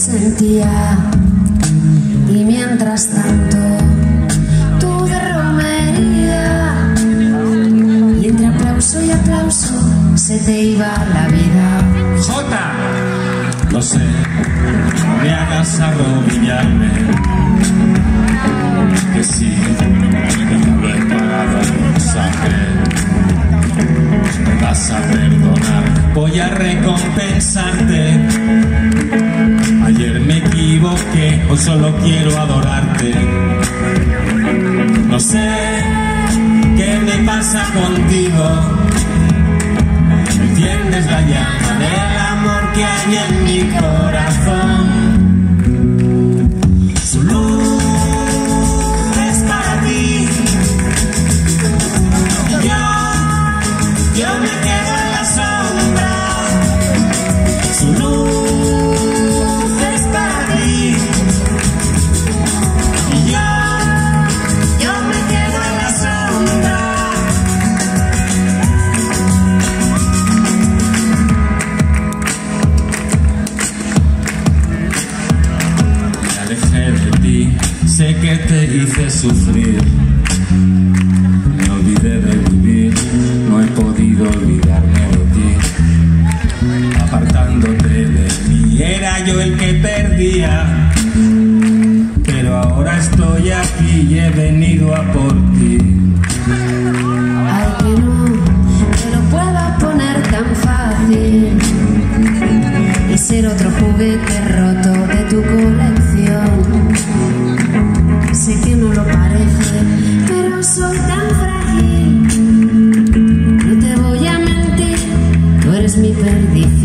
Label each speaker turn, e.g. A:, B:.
A: sentía. Y mientras tanto tú de romería, y entre aplauso y aplauso se te iba la vida.
B: Jota, lo sé, no me hagas arrodillarme, que sí, que lo he pagado en sangre. Me vas a perdonar, voy a recompensarte. Ayer me equivoqué, hoy solo quiero adorarte. No sé qué me pasa contigo, enciendes la llama del amor que hay en mi corazón. Su luz es para ti, yo me quedo en la sombra. Su luz es para ti, y yo me quedo en la sombra. Me alejé de ti, sé que te hice sufrir. Me olvidé de vivir, no he podido olvidarme de ti. Apartándote de mí, era yo el que perdía, pero ahora estoy aquí y he venido a por ti.
A: Ay, que no te lo puedo poner tan fácil y ser otro juguete roto de tu colección. Sé que no lo parece, pero soy tan frágil. No te voy a mentir, tú eres mi perdición.